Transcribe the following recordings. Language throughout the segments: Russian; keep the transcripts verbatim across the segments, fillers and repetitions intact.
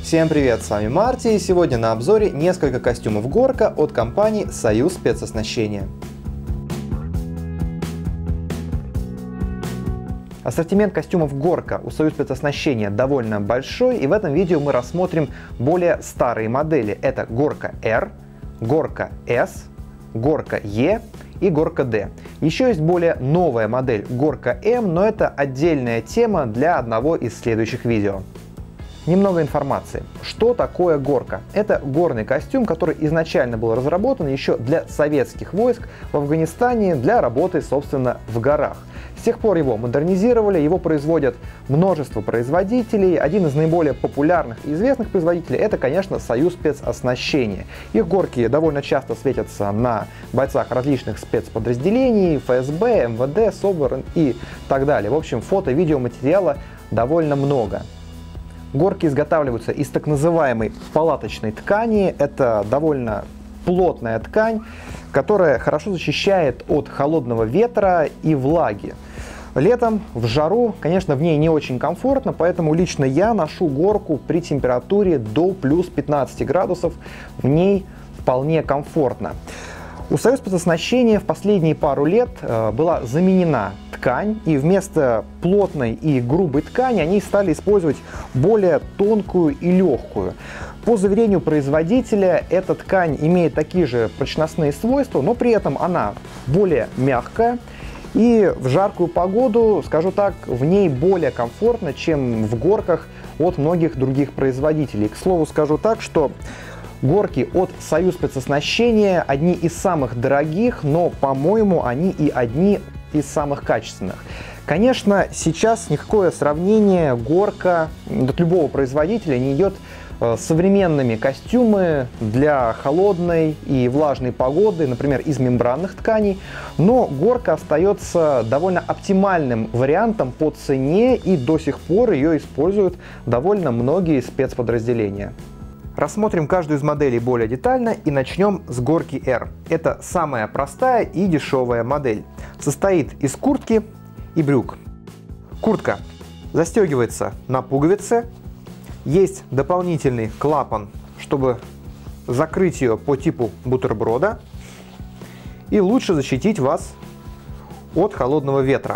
Всем привет, с вами Марти, и сегодня на обзоре несколько костюмов Горка от компании Союз спецоснащения. Ассортимент костюмов Горка у Союз спецоснащения довольно большой, и в этом видео мы рассмотрим более старые модели. Это Горка R, Горка S, Горка E и Горка D. Еще есть более новая модель Горка M, но это отдельная тема для одного из следующих видео. Немного информации. Что такое Горка? Это горный костюм, который изначально был разработан еще для советских войск в Афганистане для работы, собственно, в горах. С тех пор его модернизировали, его производят множество производителей. Один из наиболее популярных и известных производителей — это, конечно, Союз спецоснащения. Их горки довольно часто светятся на бойцах различных спецподразделений, эф эс бэ, эм вэ дэ, СОБР и так далее. В общем, фото-видеоматериала довольно много. Горки изготавливаются из так называемой палаточной ткани. Это довольно плотная ткань, которая хорошо защищает от холодного ветра и влаги. Летом в жару, конечно, в ней не очень комфортно, поэтому лично я ношу горку при температуре до плюс пятнадцати градусов. В ней вполне комфортно. У Союз спецоснащения в последние пару лет э, была заменена ткань, и вместо плотной и грубой ткани они стали использовать более тонкую и легкую. По заверению производителя, эта ткань имеет такие же прочностные свойства, но при этом она более мягкая, и в жаркую погоду, скажу так, в ней более комфортно, чем в горках от многих других производителей. К слову, скажу так, что горки от Союз спецоснащения одни из самых дорогих, но, по-моему, они и одни из самых качественных. Конечно, сейчас никакое сравнение горка от любого производителя не идет с современными костюмами для холодной и влажной погоды, например, из мембранных тканей, но горка остается довольно оптимальным вариантом по цене, и до сих пор ее используют довольно многие спецподразделения. Рассмотрим каждую из моделей более детально и начнем с Горки R. Это самая простая и дешевая модель. Состоит из куртки и брюк. Куртка застегивается на пуговицы. Есть дополнительный клапан, чтобы закрыть ее по типу бутерброда и лучше защитить вас от холодного ветра.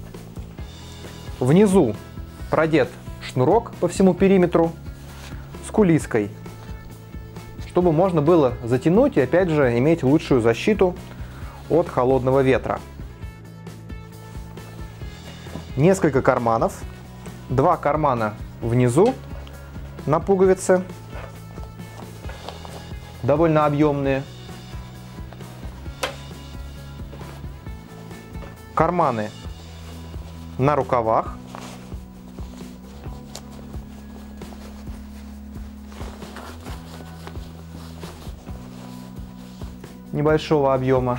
Внизу продет шнурок по всему периметру с кулиской, чтобы можно было затянуть и опять же иметь лучшую защиту от холодного ветра. Несколько карманов, два кармана внизу на пуговице, довольно объемные, карманы на рукавах, небольшого объема,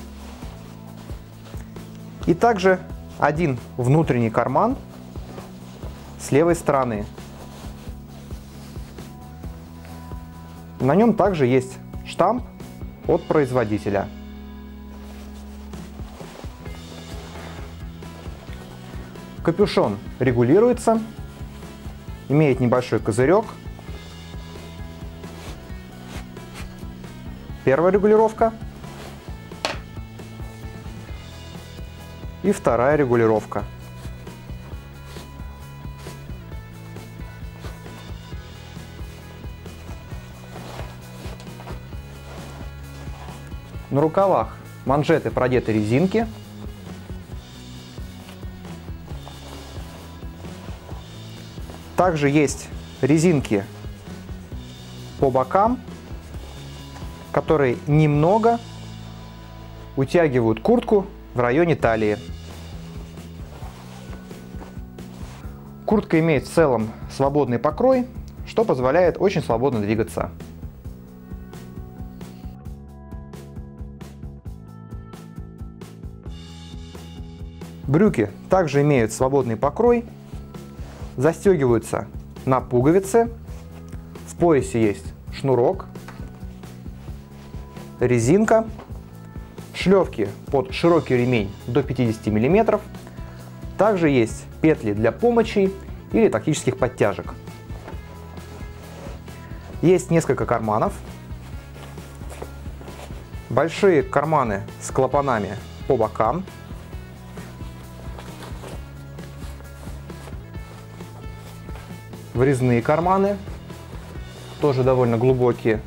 и также один внутренний карман с левой стороны. На нем также есть штамп от производителя. Капюшон регулируется, имеет небольшой козырек. Первая регулировка и вторая регулировка. На рукавах манжеты продеты резинки. Также есть резинки по бокам, которые немного утягивают куртку в районе талии. Куртка имеет в целом свободный покрой, что позволяет очень свободно двигаться. Брюки также имеют свободный покрой, застегиваются на пуговицы, в поясе есть шнурок, резинка, шлевки под широкий ремень до пятидесяти миллиметров, также есть петли для помощи или тактических подтяжек. Есть несколько карманов. Большие карманы с клапанами по бокам. Врезные карманы, тоже довольно глубокие.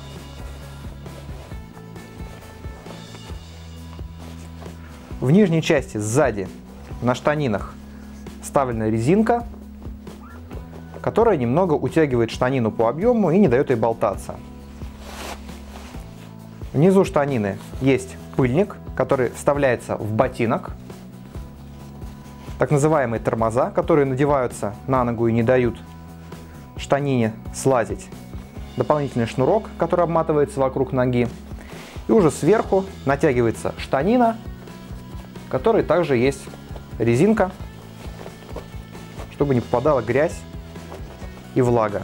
В нижней части сзади на штанинах вставлена резинка, которая немного утягивает штанину по объему и не дает ей болтаться. Внизу штанины есть пыльник, который вставляется в ботинок. Так называемые тормоза, которые надеваются на ногу и не дают штанине слазить. Дополнительный шнурок, который обматывается вокруг ноги. И уже сверху натягивается штанина, в которой также есть резинка, чтобы не попадала грязь и влага.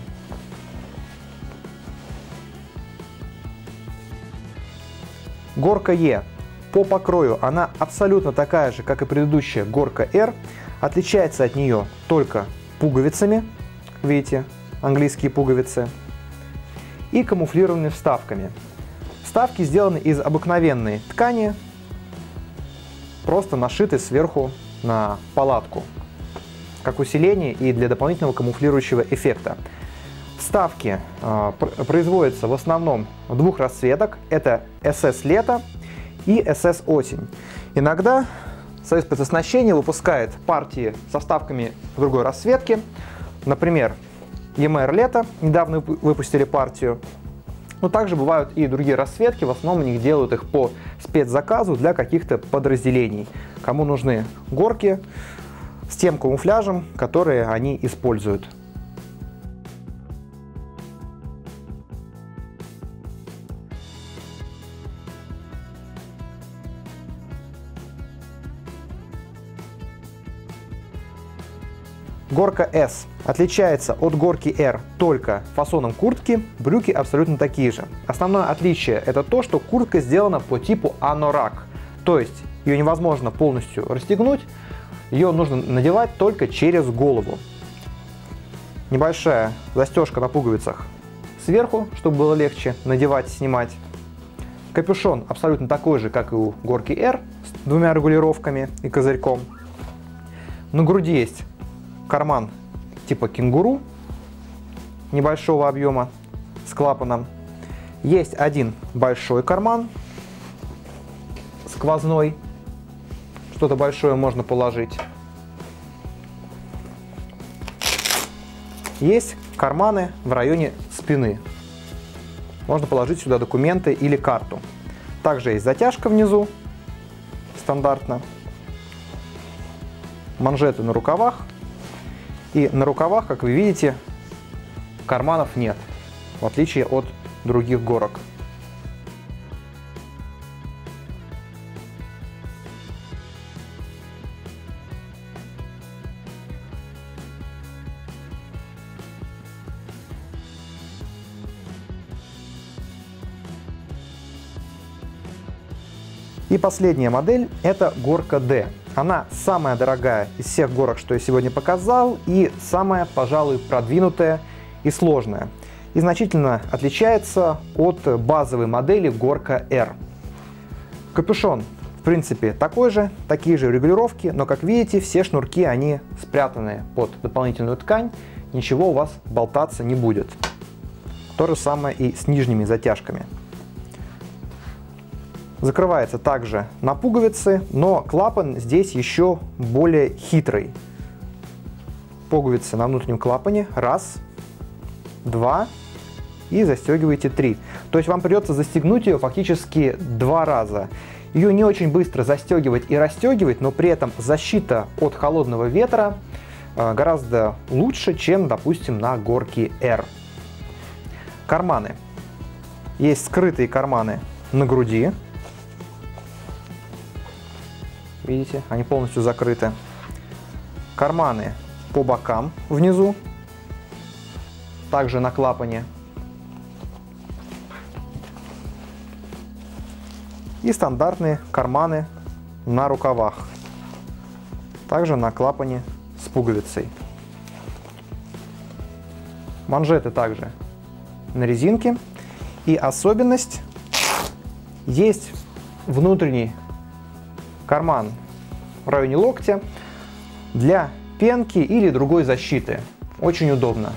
Горка Е. По покрою она абсолютно такая же, как и предыдущая горка R. Отличается от нее только пуговицами, видите, английские пуговицы, и камуфлированными вставками. Вставки сделаны из обыкновенной ткани, просто нашиты сверху на палатку, как усиление и для дополнительного камуфлирующего эффекта. Вставки э, производятся в основном двух расцветок. Это эс эс лето и эс эс осень. Иногда Союз спецоснащения выпускает партии со вставками в другой расцветке. Например, и эм эр лето недавно выпустили партию. Но также бывают и другие расцветки. В основном они делают их по спецзаказу для каких-то подразделений. Кому нужны горки с тем камуфляжем, которые они используют. Горка S отличается от горки R только фасоном куртки, брюки абсолютно такие же. Основное отличие — это то, что куртка сделана по типу анорак, то есть ее невозможно полностью расстегнуть, ее нужно надевать только через голову. Небольшая застежка на пуговицах сверху, чтобы было легче надевать и снимать. Капюшон абсолютно такой же, как и у горки R, с двумя регулировками и козырьком. На груди есть карман типа кенгуру небольшого объема с клапаном. Есть один большой карман сквозной, что-то большое можно положить. Есть карманы в районе спины, можно положить сюда документы или карту. Также есть затяжка внизу, стандартно, манжеты на рукавах. И на рукавах, как вы видите, карманов нет, в отличие от других горок. И последняя модель — это горка D. Она самая дорогая из всех горок, что я сегодня показал, и самая, пожалуй, продвинутая и сложная. И значительно отличается от базовой модели горка R. Капюшон, в принципе, такой же, такие же регулировки, но, как видите, все шнурки, они спрятаны под дополнительную ткань, ничего у вас болтаться не будет. То же самое и с нижними затяжками. Закрывается также на пуговицы, но клапан здесь еще более хитрый. Пуговицы на внутреннем клапане. Раз, два и застегиваете три. То есть вам придется застегнуть ее фактически два раза. Ее не очень быстро застегивать и расстегивать, но при этом защита от холодного ветра гораздо лучше, чем, допустим, на горке R. Карманы. Есть скрытые карманы на груди. Видите, они полностью закрыты. Карманы по бокам внизу, также на клапане. И стандартные карманы на рукавах, также на клапане с пуговицей. Манжеты также на резинке. И особенность: есть внутренний карман в районе локтя для пенки или другой защиты. Очень удобно.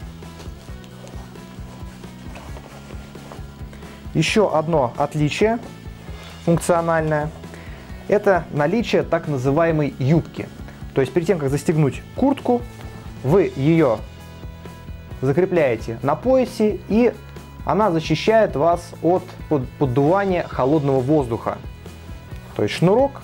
Еще одно отличие функциональное — это наличие так называемой юбки. То есть перед тем, как застегнуть куртку, вы ее закрепляете на поясе, и она защищает вас от поддувания холодного воздуха. То есть шнурок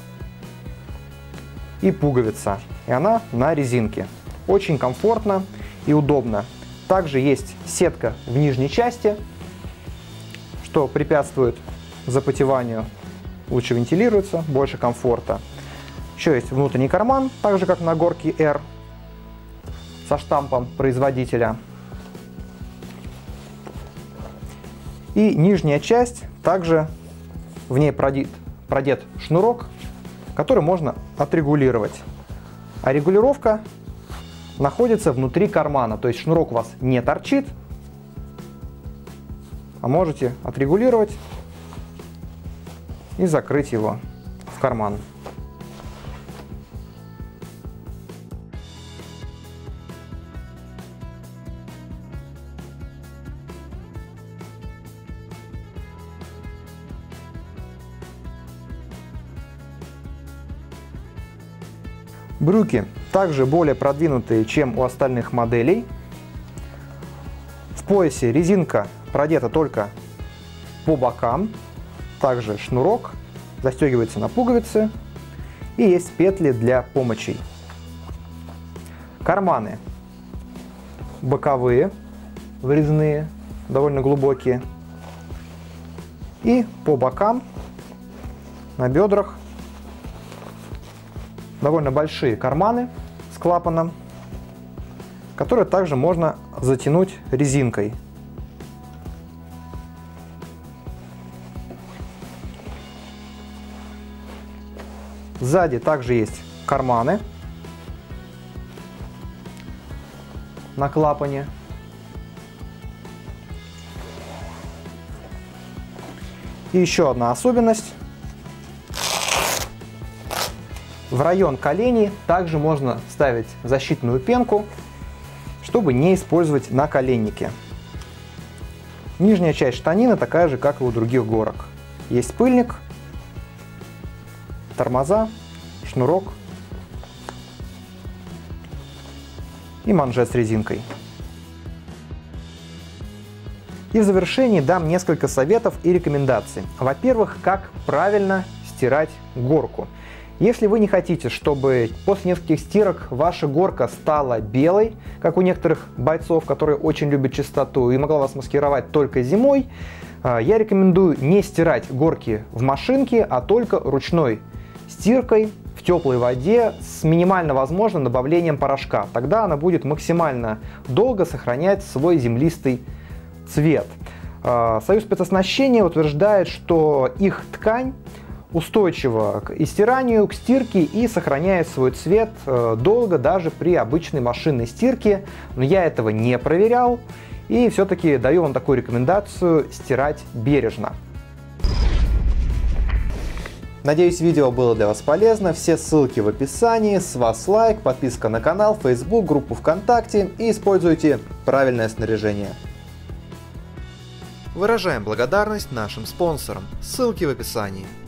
и пуговица, и она на резинке. Очень комфортно и удобно. Также есть сетка в нижней части, что препятствует запотеванию, лучше вентилируется, больше комфорта. Еще есть внутренний карман, так же как на горке R, со штампом производителя. И нижняя часть, также в ней продет, продет шнурок, который можно отрегулировать. А регулировка находится внутри кармана, то есть шнурок у вас не торчит, а можете отрегулировать и закрыть его в карман. Брюки также более продвинутые, чем у остальных моделей. В поясе резинка продета только по бокам. Также шнурок застегивается на пуговицы. И есть петли для помощей. Карманы боковые, вырезные, довольно глубокие. И по бокам, на бедрах, довольно большие карманы с клапаном, которые также можно затянуть резинкой. Сзади также есть карманы на клапане. И еще одна особенность. В район коленей также можно ставить защитную пенку, чтобы не использовать наколенники. Нижняя часть штанины такая же, как и у других горок. Есть пыльник, тормоза, шнурок и манжет с резинкой. И в завершении дам несколько советов и рекомендаций. Во-первых, как правильно стирать горку. Если вы не хотите, чтобы после нескольких стирок ваша горка стала белой, как у некоторых бойцов, которые очень любят чистоту, и могла вас маскировать только зимой, я рекомендую не стирать горки в машинке, а только ручной стиркой в теплой воде с минимально возможным добавлением порошка. Тогда она будет максимально долго сохранять свой землистый цвет. Союз спецоснащения утверждает, что их ткань устойчива к стиранию, к стирке и сохраняет свой цвет долго даже при обычной машинной стирке. Но я этого не проверял и все-таки даю вам такую рекомендацию: стирать бережно. Надеюсь, видео было для вас полезно. Все ссылки в описании. С вас лайк, подписка на канал, Facebook, группу ВКонтакте и используйте правильное снаряжение. Выражаем благодарность нашим спонсорам. Ссылки в описании.